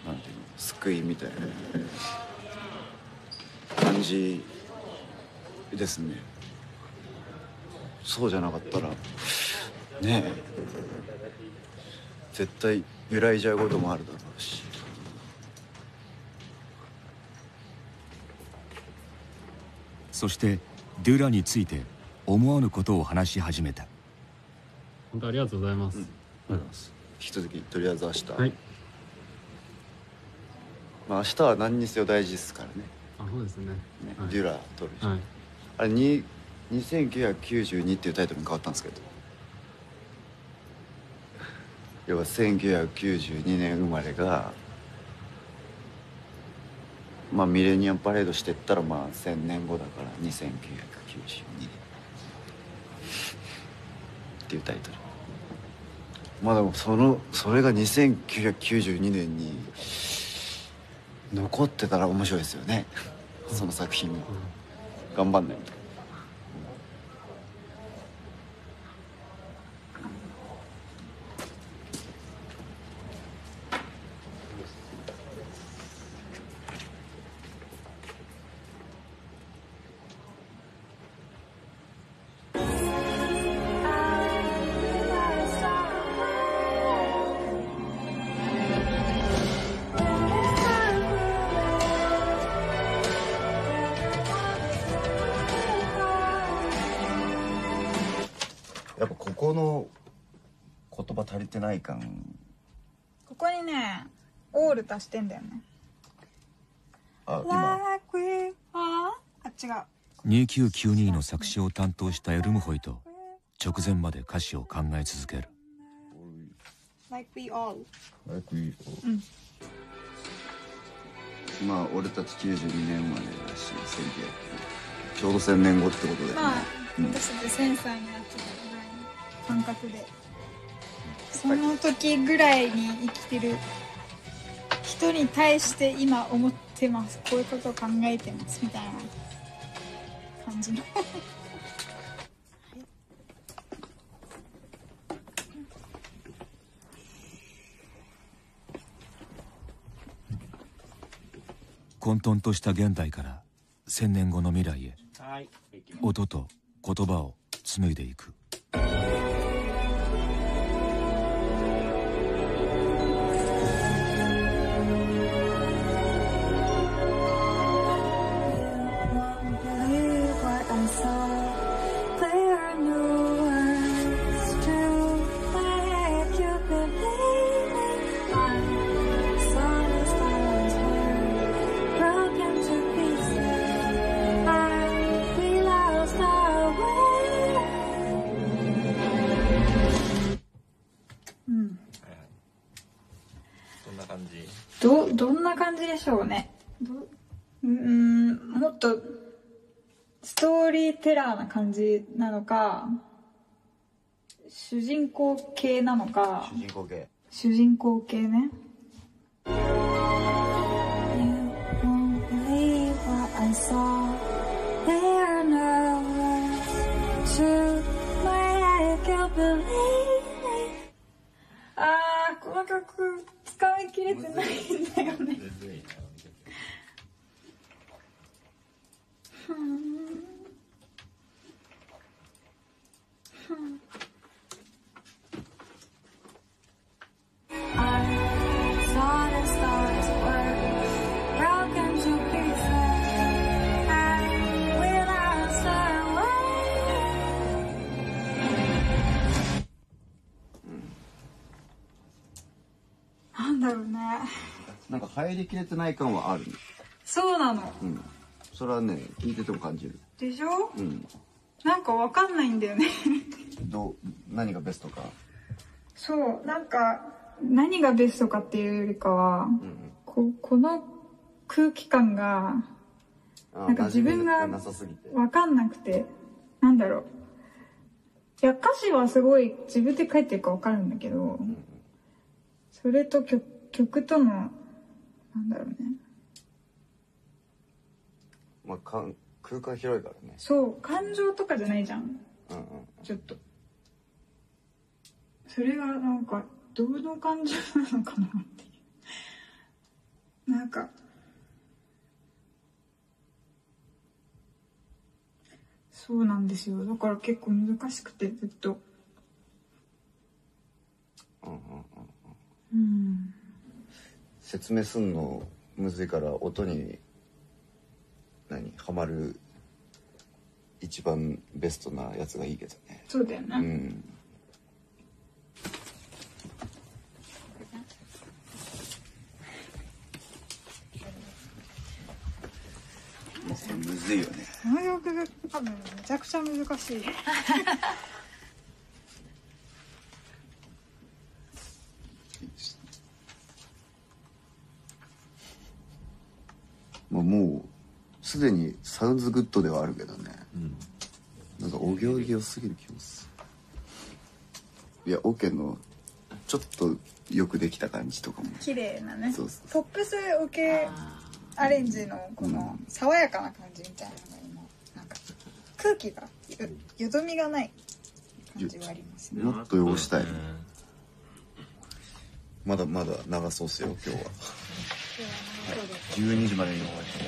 なんていうの、救いみたいな感じですね。そうじゃなかったらねえ、絶対揺らいじゃうこともあるだろうし。 そしてデュラについて思わぬことを話し始めた。 本当ありがとうございます。 ありがとうございます。引き続きとりあえず明日、 はい。 まあ明日は何にせよ大事ですからね。 あ、そうですね。はい、 デュラ取るし、 はい、 あれに2992っていうタイトルに変わったんですけど、要は1992年生まれが、まあミレニアムパレードしてったらまあ1000年後だから2992年っていうタイトル。まあでもそれが2992年に残ってたら面白いですよね。その作品が頑張んないと。やっぱここの言葉足りてない感。 ここにねオール足してんだよね。 あ、今あ、違う。 2992の作詞を担当したエルムホイと直前まで歌詞を考え続ける。 Like we all。 まあ俺たち92年生まれだし、ちょうど1000年後ってことで、ね、 まあ、私たちセンサーになってたぐらいの感覚で、その時ぐらいに生きてる人に対して今思ってます、こういうことを考えてますみたいな感じの混沌とした現代から1000年後の未来へ、音と言葉を紡いでいく。 どんな感じでしょうね。もっとストーリーテラーな感じなのか、主人公系なのか。主人公系ね。この曲つかみきれてないんだよね。なんだろうね。 なんか入りきれてない感はある。 そうなの。 うん。それはね、聞いてても感じる。 でしょ？ うん。 なんかわかんないんだよね。 何がベストか。 そう、なんか何がベストかっていうよりかは、この空気感がなんか自分がわかんなくて、なんだろう。いや、歌詞はすごい自分で書いてるかわかるんだけど、それと曲とのなんだろうね。 まあ空間広いからね。 そう、感情とかじゃないじゃん。ちょっと。それがなんかどの感情なのかなっていう。 なんかそうなんですよ。だから結構難しくてずっと。 説明すんのむずいから音にハマる一番ベストなやつがいいけどね。 そうだよね。 うん。もうこれむずいよね。 この曲が多分めちゃくちゃ難しい。 もうすでにサウンズグッドではあるけどね、なんかお行儀良すぎる気もする。いやオケのちょっとよくできた感じとかも綺麗なね。 そうそうポップスオケアレンジのこの爽やかな感じみたいなのが今なんか空気がよどみがない感じはありますね。 もっと汚したい。まだまだ長そうっすよ今日は。12時までに終わります。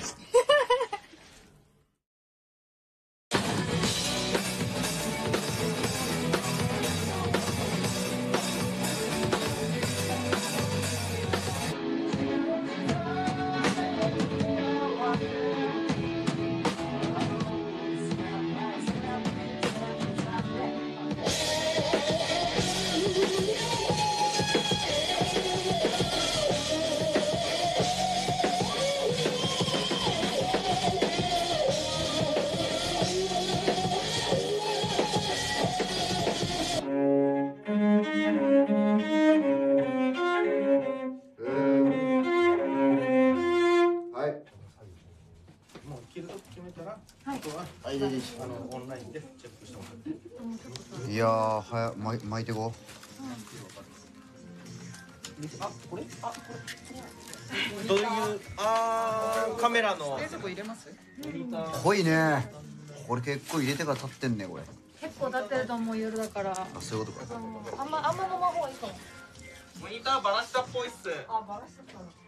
オンラインでチェックしてもらって。 いやー巻いてここれどういうカメラのう。濃いね。これ結構入れてから立ってんねこれ。 結構立ってると思う夜だから。 あそういうことか。 あんま飲まん方がいいかも。 モニターバラしたっぽいっす。 あ、バラしちゃったの。